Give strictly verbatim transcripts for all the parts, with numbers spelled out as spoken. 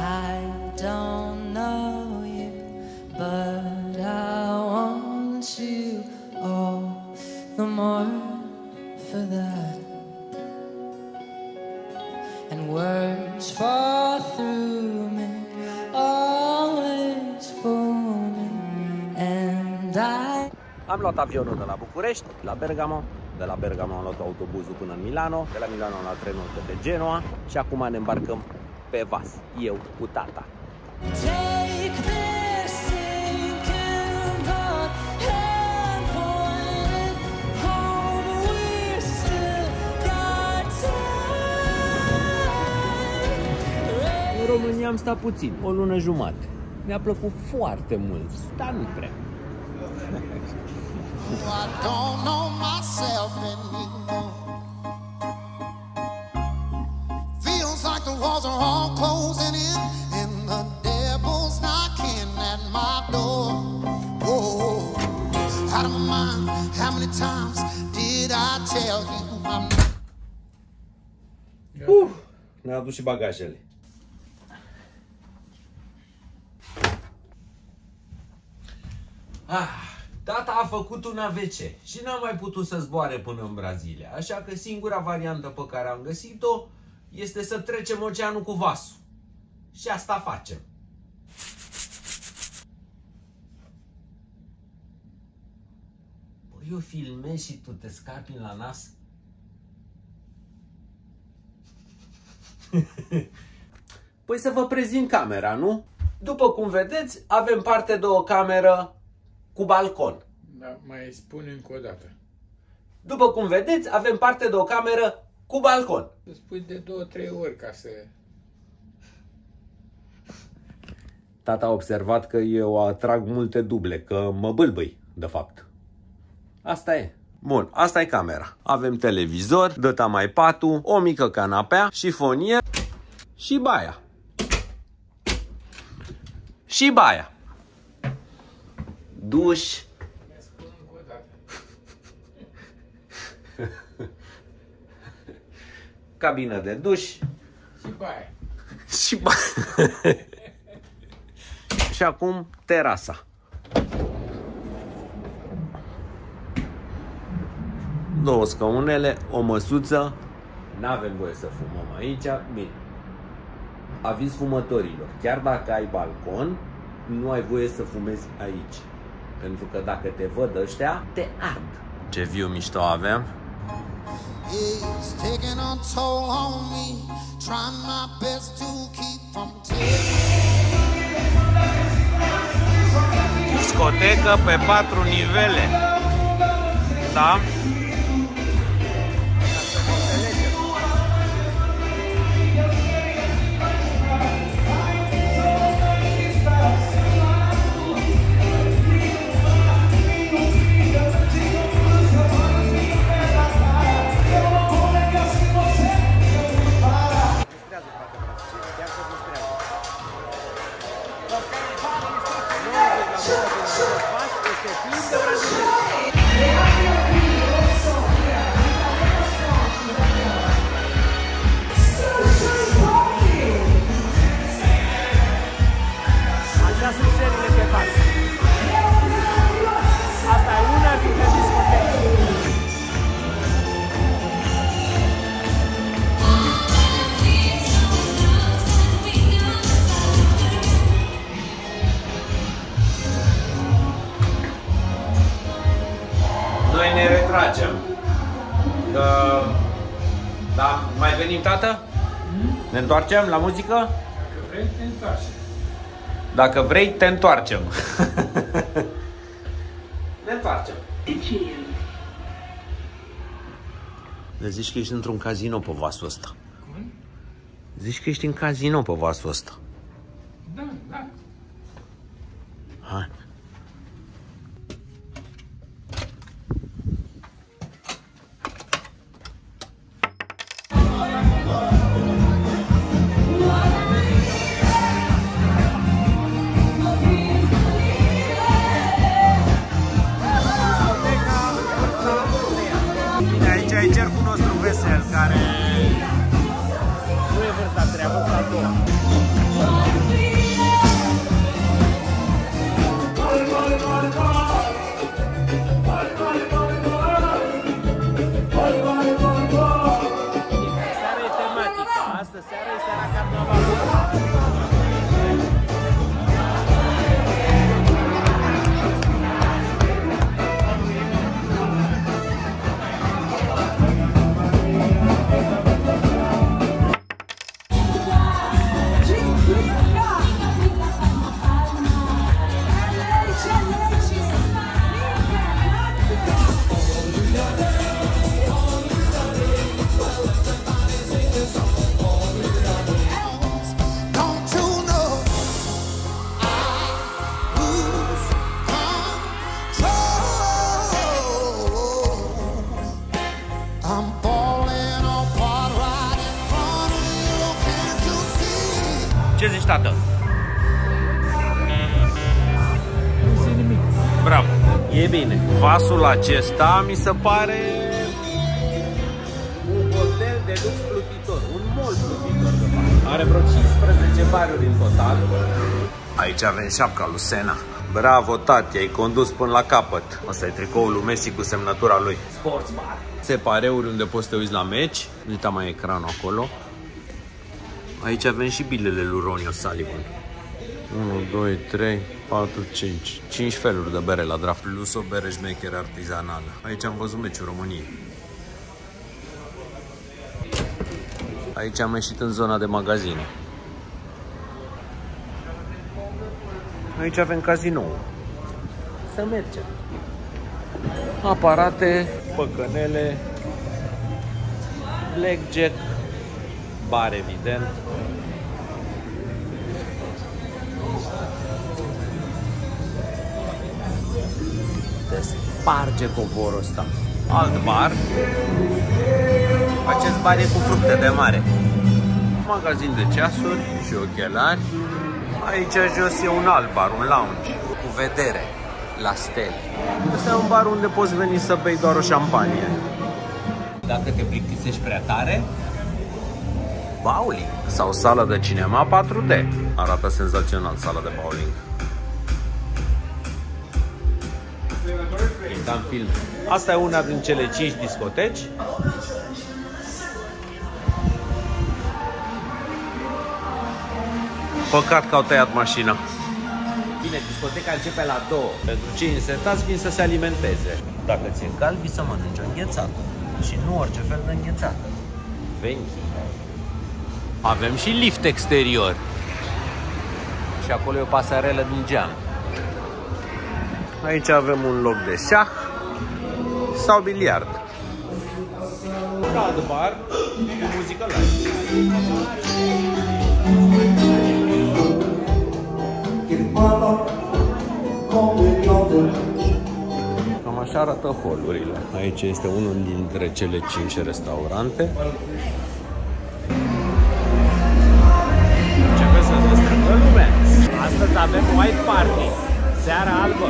I don't know you, but I want you all the more for that. And words fall through me, always for me, and I... Am luat avionul de la București, la Bergamo, de la Bergamo am luat autobuzul până în Milano, de la Milano am luat trenul către Genoa și acum ne îmbarcăm pe vas, eu cu tata. Take this sinking boat and point it home, we still got time. În România am stat puțin, o lună jumate. Mi-a plăcut foarte mult, dar nu prea. I don't know myself anymore. Feels like the walls are all closing in, and the devil's knocking at my door. Oh, out of my mind, how many times did I tell you I'm not? Uh, ne-a adus și bagajele. Ah. Tata a făcut un A V C și n-a mai putut să zboare până în Brazilia, așa că singura variantă pe care am găsit-o este să trecem oceanul cu vasul. Și asta facem. Păi eu filmez și tu te scapi la nas? Păi să vă prezint camera, nu? După cum vedeți, avem parte de o cameră cu balcon. Da, mai spune încă o dată. După cum vedeți, avem parte de o cameră cu balcon. Să spui de două, trei ori ca să... Tata a observat că eu atrag multe duble, că mă bâlbâi, de fapt. Asta e. Bun, asta e camera. Avem televizor, dă mai patul, o mică canapea, șifonier și baia. Și baia. Duș. Cabină de duș. Și baia. Și baia. Și acum terasa. Două scaunele, o măsuță. N-avem voie să fumăm aici. Bine. Aviz fumătorilor. Chiar dacă ai balcon, nu ai voie să fumezi aici. Pentru că dacă te văd ăștia, te ard. Ce viu mișto avem. It's taking a toll on me, trying my best to keep from taking. Discotecă pe patru nivele. Da? Noi ne retragem. Că... Da, mai venim, tată? Ne întoarcem la muzică? Dacă vrei, te întoarce. Dacă vrei, te întoarcem. Ne întoarcem. Le zici că ești într-un casino pe vasul ăsta. Cum? Zici că ești în casino pe vasul ăsta. Da, da. Hai. Care nu e vârsta treia, vârsta a doua. Ce zici, tată? Nu zic nimic. Bravo. E bine. Vasul acesta mi se pare un hotel de lux plutitor, un mall plutitor de fapt. Are vreo cincisprezece baruri în total. Aici avem șapca lui Senna. Bravo, tati, ai condus până la capăt. Ăsta e tricoul lui Messi cu semnătura lui. Sports bar. Separeuri unde poți să te uiți la meci. Uita mai ecranul acolo. Aici avem și bilele lui Ronnie O'Sullivan. unu, doi, trei, patru, cinci. cinci feluri de bere la draft. Plus o bere șmecheră artizanală. Aici am văzut meciul României. Aici am ieșit în zona de magazine. Aici avem cazinou. Să mergem. Aparate, păcănele, blackjack, bar evident. Se sparge covorul ăsta. Alt bar. Acest bar e cu fructe de mare. Magazin de ceasuri și ochelari. Aici jos e un alt bar, un lounge cu vedere la stele. Ăsta e un bar unde poți veni să bei doar o șampanie. Dacă te plictisești prea tare, bowling sau sală de cinema patru D. Arată senzațional sala de bowling. E ca în film. Asta e una din cele cinci discoteci. Păcat că au tăiat mașina. Bine, discoteca începe la două. Pentru cei însetați vin să se alimenteze. Dacă ți-e cald, vii să mănânci o înghețată. Și nu orice fel de înghețată. Venchi. Avem și lift exterior. Și acolo e o pasarelă din geam. Aici avem un loc de șah sau biliard. Alt bar cu muzică live. Cam așa arată holurile. Aici este unul dintre cele cinci restaurante. Începe să se strângă lumea. Astăzi avem white party. Seara albă.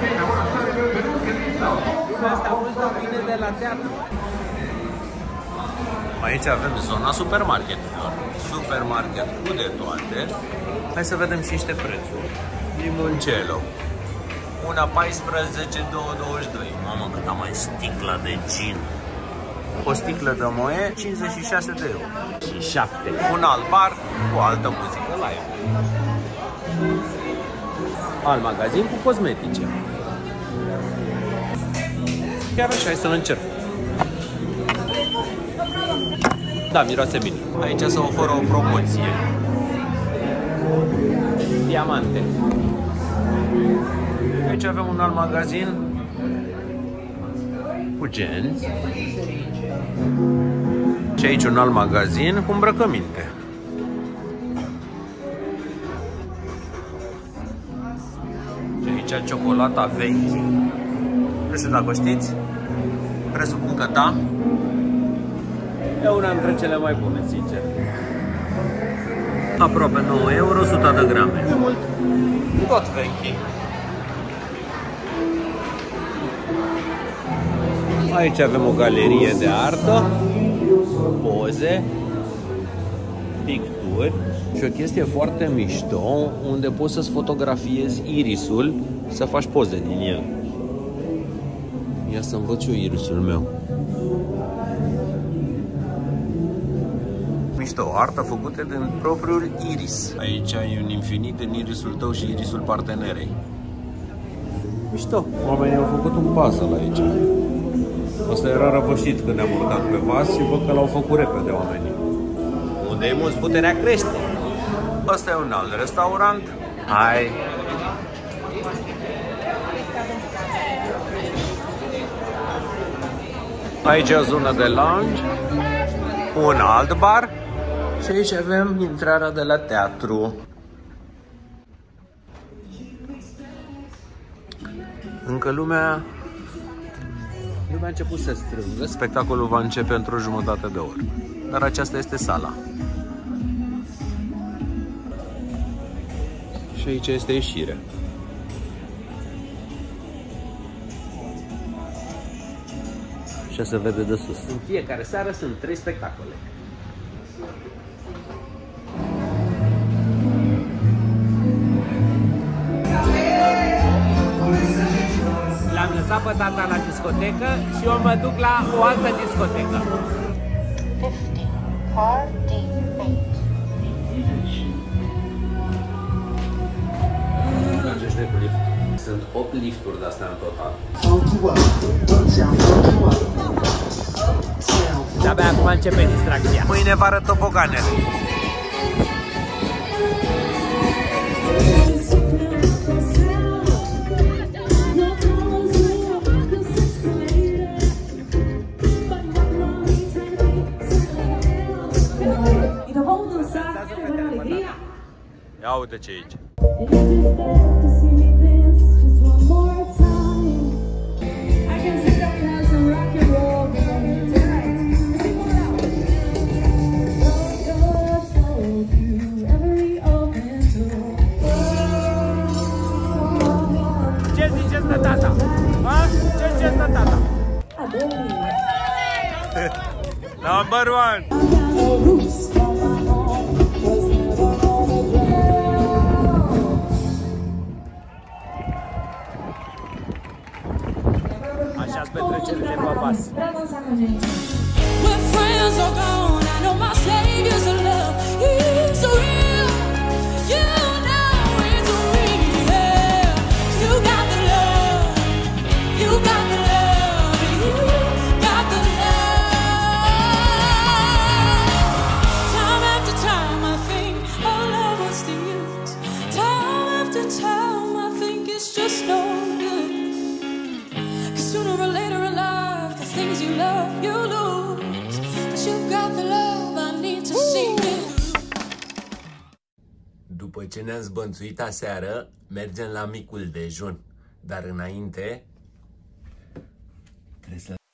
Lumea asta multă vine de la teatru. Aici avem zona supermarketurilor. Supermarket cu de toate. Hai să vedem și niște prețuri. Limoncello. Una paisprezece, două douăzeci și doi. Mamă, cât am mai sticlă de gin. O sticlă de moe, cincizeci și șase de euro. Și șapte. Un alt bar cu altă muzică live. Alt magazin cu cosmetice. Chiar așa, hai să-l încerc. Da, miroase bine. Aici se oferă o promoție. Diamante. Aici avem un alt magazin cu genți. Și aici un alt magazin cu îmbrăcăminte. Și aici ciocolata vechi. Nu știu dacă știți. Presupun că da. E una dintre cele mai bune, sincer. Aproape nouă euro, o sută de grame. E mult. Tot vechi. Aici avem o galerie de artă, poze, picturi și o chestie foarte mișto unde poți să-ți fotografiezi irisul, să faci poze din el. Ia să învăț eu irisul meu. Mișto, artă făcută din propriul iris. Aici e un infinit din irisul tău și irisul partenerei. Mișto. Oamenii au făcut un puzzle aici. Asta era răvășit când ne-am urcat pe vas și văd că l-au făcut repede oamenii. Unde e mulți, puterea crește. Asta e un alt restaurant. Hai! Aici e o zonă de lounge. Un alt bar. Și aici avem intrarea de la teatru. Încă lumea Lumea a început să strângă. Spectacolul va începe într-o jumătate de oră. Dar aceasta este sala. Și aici este ieșirea. Și se vede de sus. În fiecare seară sunt trei spectacole. L-am lăsat pe tata la discotecă și eu mă duc la o altă discotecă. fifty, car D eight. Mergeți de cu lift. Sunt opt lifturi de astea în total. De-abia acum începe distracția. Mâine vă arăt toboganele. Ia uite ce e aici. Ce ziceți de tata? Ha? Ce ziceți de tata? Number one! Așa-s petrecerile pe vas. When friends are gone, I know my Savior's love is real. You know it's real. You got the love. You got the love. You got the love. Time after time, I think our love was the use. Time after time, I think it's just no good. 'Cause sooner or later in life, the things you love, you lose. But you've got the love I need to see it. După ce ne-am zbănțuit aseară, mergem la micul dejun. Dar înainte... Trebuie să...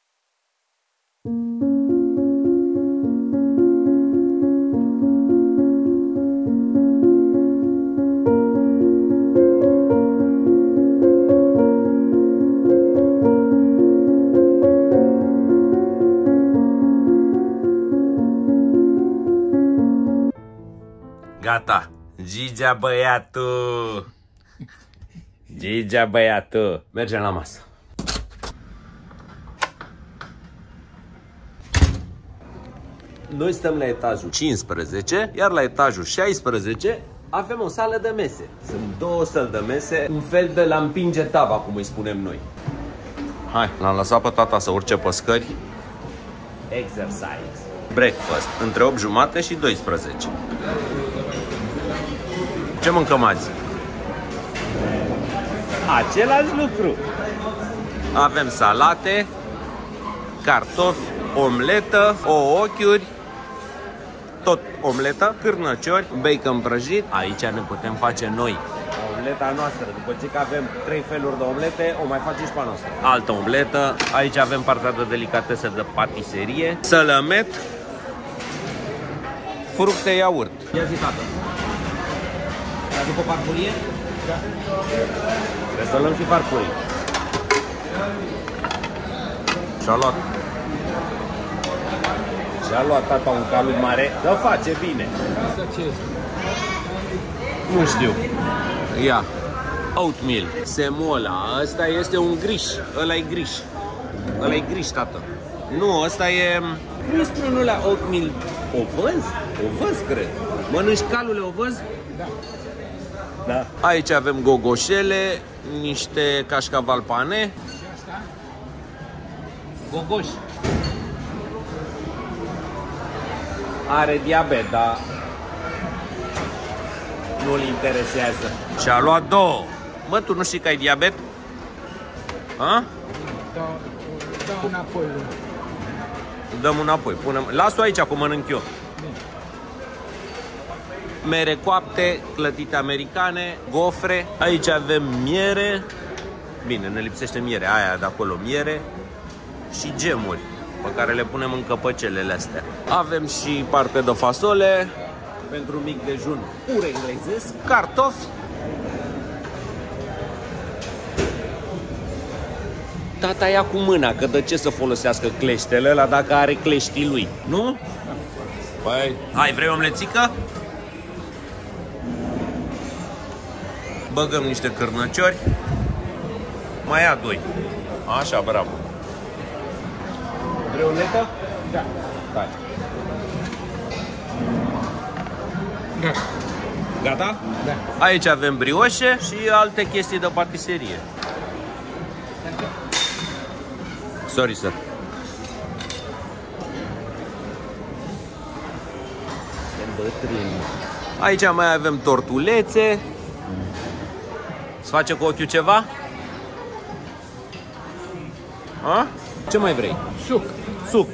Gata! Gigea băiatul! Gigea băiatul. Mergem la masă. Noi stăm la etajul cincisprezece, iar la etajul șaisprezece avem o sală de mese. Sunt două săli de mese, un fel de la împinge tava, cum îi spunem noi. Hai, l-am lăsat pe tata să urce pe scări. Exercise. Breakfast, între opt jumate și douăsprezece. Ce mâncăm azi? Același lucru. Avem salate, cartofi, omletă, ouă ochiuri, tot omletă, cârnăciori, bacon prăjit. Aici ne putem face noi Omleta noastră, după ce că avem trei feluri de omlete, o mai facem și pe a noastră. altă omletă. Aici avem partea de delicatese de patiserie, sălămet, fructe, iaurt. Ia zi, tată. Dar după farfurie? Da. Trebuie să luăm și farfurii. Și-a luat. Și-a luat tata un calup mare, dar face bine. Asta ce este? Nu știu. Ia. Oatmeal. Semola. Ăsta este un griș. Ăla e griș. Ăla e griș, tată. Nu, ăsta e... Nu spune nu la oatmeal ovăz? Ovăz, cred. Mănânci calule ovăz? Da. Da. Aici avem gogoșele, niște cașcaval pane. Și asta? Gogoș. Are diabet, dar nu-l interesează. Și-a luat două. Mă, tu nu știi că ai diabet? Ha? Dau, dau înapoi. Dăm înapoi. Punem... Las-o aici, cum mănânc eu. Mere coapte, clătite americane, gofre. Aici avem miere. Bine, ne lipsește miere, aia de acolo, miere. Și gemuri, pe care le punem în căpăcelele astea. Avem și parte de fasole. Pentru mic dejun pur englezesc. Cartofi. Tata ia cu mâna, că de ce să folosească cleștele ăla dacă are cleștii lui, nu? Păi, hai, vrei omlețică? Băgăm niște cârnăciori. Mai ia doi. Așa, bravo. Vrei omletă? Da. Hai. Gata. Gata? Da. Aici avem brioșe și alte chestii de patiserie. Sorry, sir. Aici mai avem tortulețe. Îți face cu ochiul ceva? A? Ce mai vrei? Suc. Suc.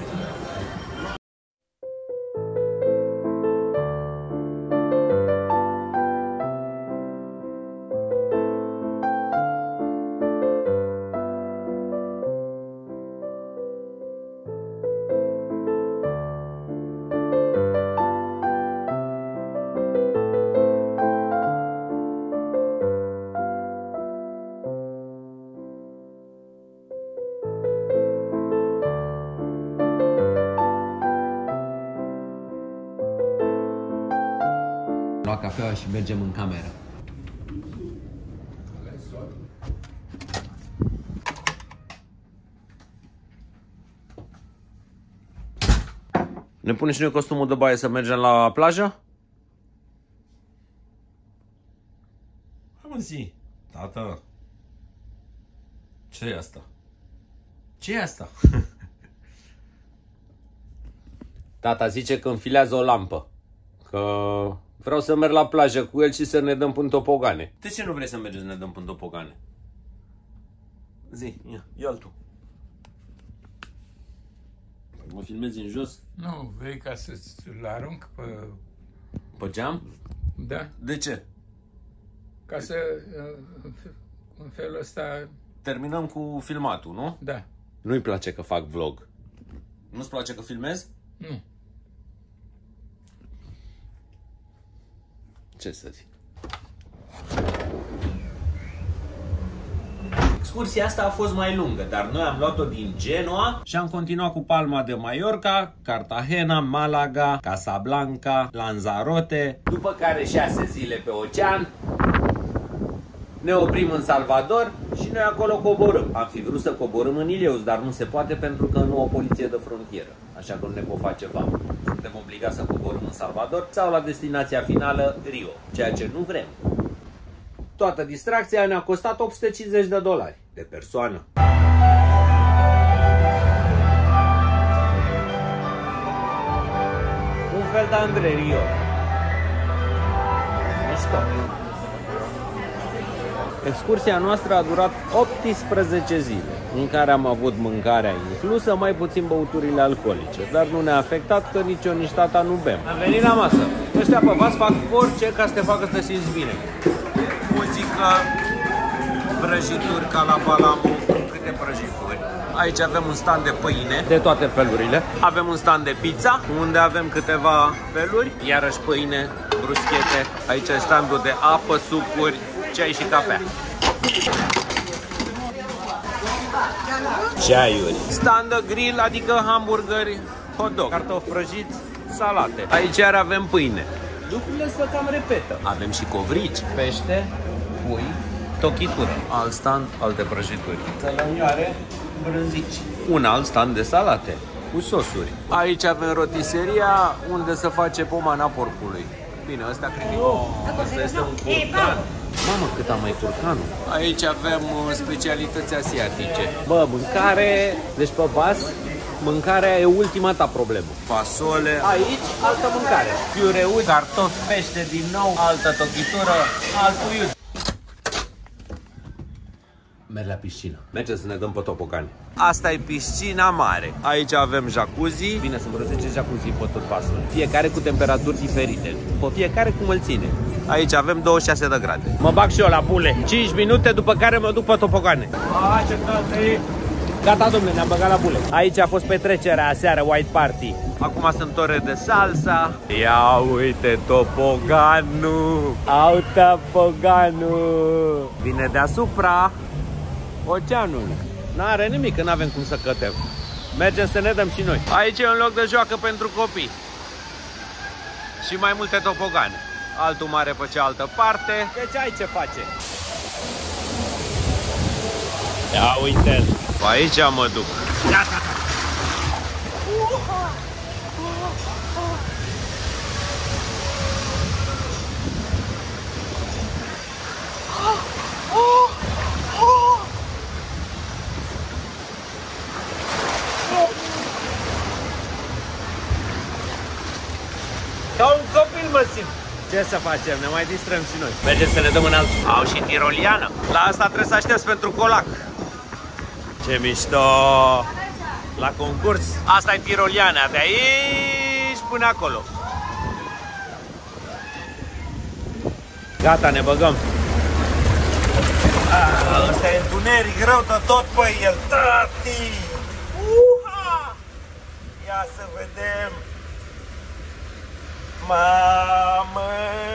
Lua cafeaua și mergem în cameră. Ne punem și noi costumul de baie să mergem la plajă? Hai mă, zi. Tată. Ce e asta? Ce e asta? Tata zice că înfilează o lampă. Că vreau să merg la plajă cu el și să ne dăm până topogane. De ce nu vrei să mergem să ne dăm până topogane? Zi, ia, ia-l tu. Mă filmezi în jos? Nu, vrei ca să-l arunc pe... Pe geam? Da. De ce? Ca să... În felul ăsta... Terminăm cu filmatul, nu? Da. Nu-i place că fac vlog. Nu-ți place că filmez? Nu. Ce să zic? Excursia asta a fost mai lungă, dar noi am luat-o din Genoa și am continuat cu Palma de Mallorca, Cartagena, Malaga, Casablanca, Lanzarote, după care șase zile pe ocean. Ne oprim în Salvador și noi acolo coborâm. Am fi vrut să coborâm în Ileus, dar nu se poate pentru că nu o poliție de frontieră. Așa că nu ne pot face fapt. Suntem obligați să coborâm în Salvador sau la destinația finală Rio, ceea ce nu vrem. Toată distracția ne-a costat opt sute cincizeci de dolari de persoană. Un fel de Andrei Rio. Mișto. Excursia noastră a durat optsprezece zile, în care am avut mâncarea inclusă, mai puțin băuturile alcoolice, dar nu ne-a afectat că nici eu, nici tata nu bem. Am venit la masă. Ăștia pe vas fac orice ca să te facă să te simți bine. Muzică, prăjituri ca la Balamu, câte prăjituri. Aici avem un stand de pâine de toate felurile. Avem un stand de pizza, unde avem câteva feluri, iarăși pâine, bruschete. Aici e standul de apă, sucuri, ceai și cafea. Ceaiuri. Stand de grill, adică hamburgeri, hot dog, cartofi prăjiți, salate. Aici iar avem pâine. Lucrurile se cam repetă. Avem și covrici, pește, pui, tochitură. Alt stand, alte prăjituri. Sălămioare, brânzici. Un alt stand de salate cu sosuri. Aici avem rotiseria unde se face pomana porcului. Bine, ăsta cred că oh, ăsta este un curcan. Mamă, cât am mai curcanul. Aici avem specialități asiatice. Bă, mâncare, deci pe vas, mâncarea e ultima ta problemă. Fasole. Aici, altă mâncare. Piureuri, cartofi, pește din nou, altă tochitură, alt uiut. Merg la piscină. Mergem să ne dăm pe topogane. Asta e piscina mare. Aici avem jacuzzi. Bine, sunt vreo zece jacuzzi pe tot vasul. Fiecare cu temperaturi diferite. Pe fiecare cum îl ține. Aici avem douăzeci și șase de grade. Mă bag și eu la bule. cinci minute după care mă duc pe topogane. A, ce cald e. Gata, domnule, ne-am băgat la bule. Aici a fost petrecerea aseară, White Party. Acum sunt ore de salsa. Ia uite topoganul. Au topoganul. Vine deasupra oceanul. N-are nimic, că n-avem cum să cătem. Mergem să ne dăm și noi. Aici e un loc de joacă pentru copii. Și mai multe topogane. Altul mare pe cealaltă parte. Deci ai ce face. Ia uite-l. Aici mă duc. Gata. Ca un copil mă simt. Ce să facem? Ne mai distrăm și noi. Mergem să ne dăm în alt. Au și tiroliană. La asta trebuie să aștepți pentru colac. Ce mișto! La concurs. Asta e tiroliana. De aici până acolo. Gata, ne băgăm. Ah, ăsta e întuneric rău de tot pe el. Tati! Uha! Ia să vedem. Mamă!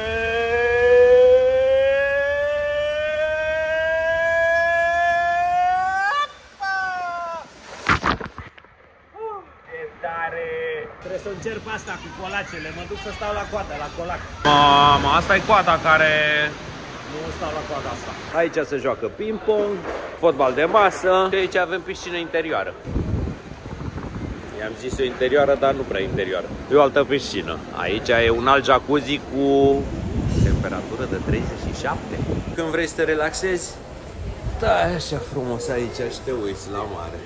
Ce tare! Trebuie să încerc asta cu colacele. Mă duc să stau la coadă, la colac. Mamă, asta e coada care... Nu stau la coada asta. Aici se joacă ping-pong, fotbal de masă și aici avem piscină interioară. I-am zis o interioară, dar nu prea interioară. E o altă piscină. Aici e un alt jacuzzi cu temperatură de treizeci și șapte. Când vrei să te relaxezi, stai așa frumos aici și te uiți la mare.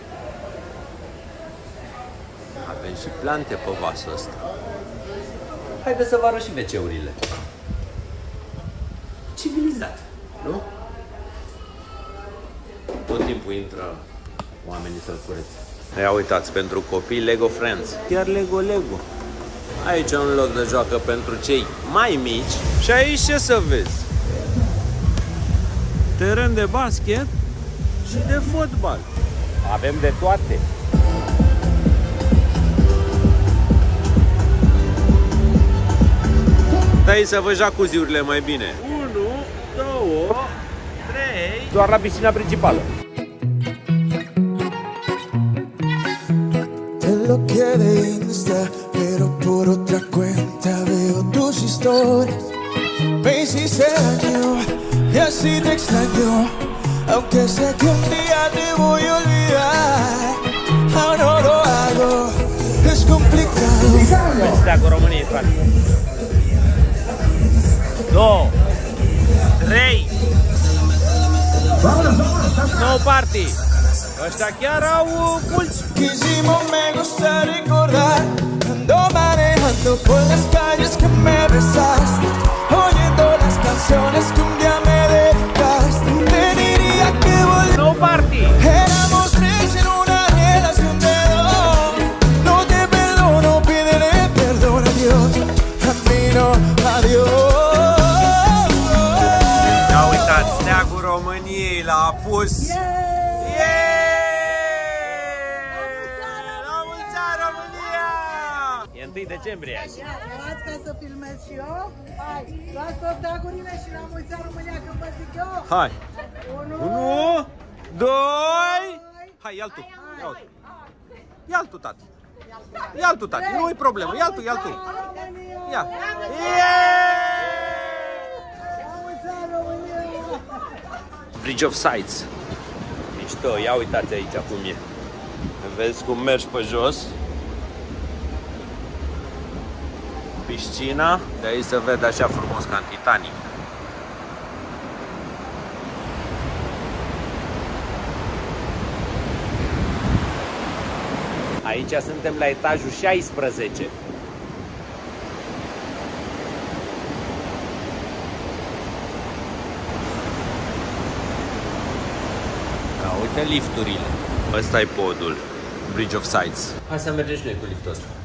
Avem și plante pe vasul ăsta. Haideți să vă arăt și ve ce-urile. Civilizat, nu? Tot timpul intră oamenii să-l curețe. Ia uitați, pentru copii Lego Friends. Chiar Lego Lego. Aici e un loc de joacă pentru cei mai mici. Și aici ce să vezi? Teren de basket și de fotbal. Avem de toate. Dai să văd jacuzziurile mai bine. unu, doi, trei. Doar la piscina principală. Lo que de Insta, pero por otra cuenta veo tus historias. Me hiciste daño y así te extraño, aunque sé que un día te voy a olvidar. Aún no lo hago, es complicado. Ăstea cu România, frate. Două, trei. No party. Ăștia chiar au pulci. Quisimos, me gusta recordar, ando manejando por las calles que me besaste, oyendo las canciones que un día me dedicaste. Te diría que volver. No party. Éramos tres en una relación de dos. No te perdono, pídele perdón a Dios. A mí no, adiós. Ia uitați, steagul României l-a pus. întâi decembrie azi. Erați ca să filmez și eu? Hai, luați tot steagurile și la mulți ani România când vă zic eu. Hai. Unu, doi. Hai, ia-l tu. Ia-l tu, tati. Ia-l tu, tati. Nu-i problemă. Ia-l tu, ia-l tu. Ia. Bridge of Sights. Mișto, ia uitați aici cum e. Vezi cum mergi pe jos. Piscina, de aici se vede așa frumos ca în Titanic. Aici suntem la etajul șaisprezece. Da, uite lifturile. Ăsta e podul, Bridge of Sights. Hai să mergem și noi cu liftul ăsta.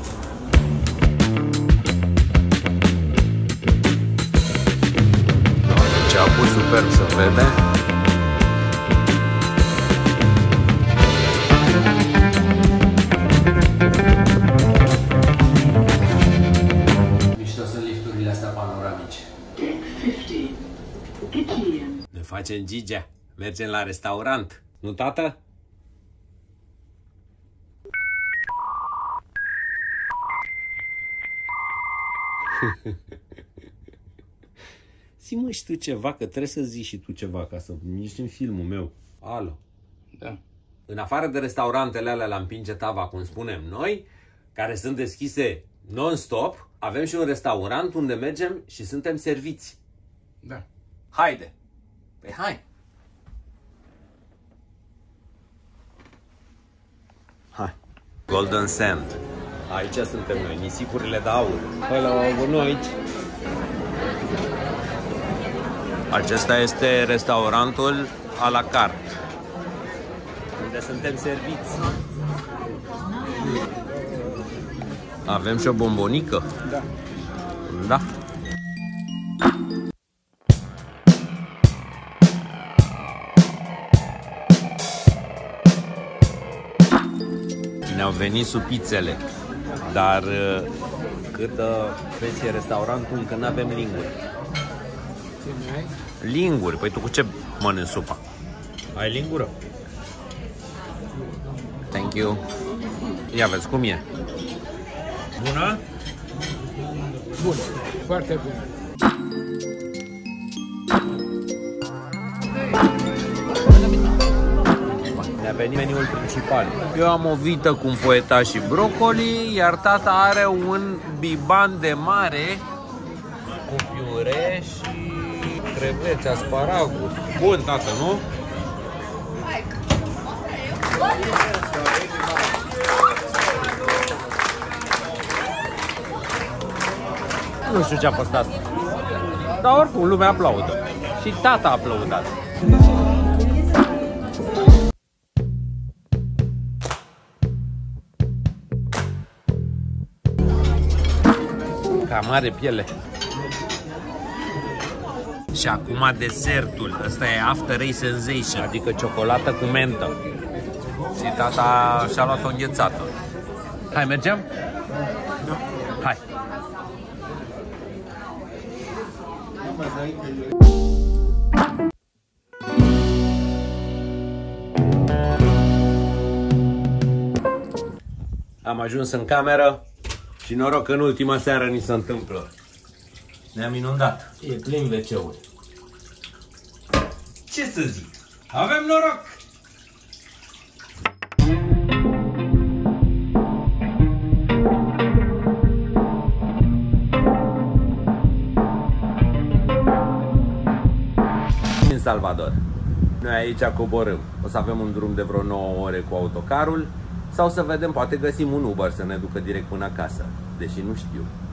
Ceapul superb se vede. Mișto sunt lifturile astea panoramice. Ne facem gigea. Mergem la restaurant. Nu, tată? Zi mă și tu ceva, că trebuie să zici și tu ceva ca să ești în filmul meu. Alo. Da. În afară de restaurantele alea la împinge tava, cum spunem noi, care sunt deschise non-stop, avem și un restaurant unde mergem și suntem serviți. Da. Haide! Păi hai! Hai! Golden Sand. Aici suntem noi, nisipurile de aur. Hello, bună aici! Acesta este restaurantul à la carte, unde suntem serviți. Avem și o bombonică? Da. Da. Ne-au venit supițele, dar cât preț e restaurantul, încă nu avem linguri. Ce mai ai? Linguri? Păi tu cu ce mănânci supa? Ai lingură? Thank you. Ia vezi cum e. Bună? Bun. Foarte bun. Ne-a venit meniul principal. Eu am o vită cu înfoietat și brocoli, iar tata are un biban de mare cu piure și creveți, asparaguri. Bun, tată, nu? Nu știu ce a fost asta. Dar oricum lumea aplaudă. Și tata a aplaudat. Ca mare piele. Și acum desertul. Ăsta e After Eight Sensation, adică ciocolată cu mentă. Și tata și-a luat o înghețată. Hai, mergem? Hai. Am ajuns în cameră și noroc că în ultima seară ni se întâmplă. Ne-am inundat. E plin ve ce-ul. Ce să zic? Avem noroc! În Salvador. Noi aici coborâm. O să avem un drum de vreo nouă ore cu autocarul sau să vedem, poate găsim un Uber să ne ducă direct până acasă. Deși nu știu.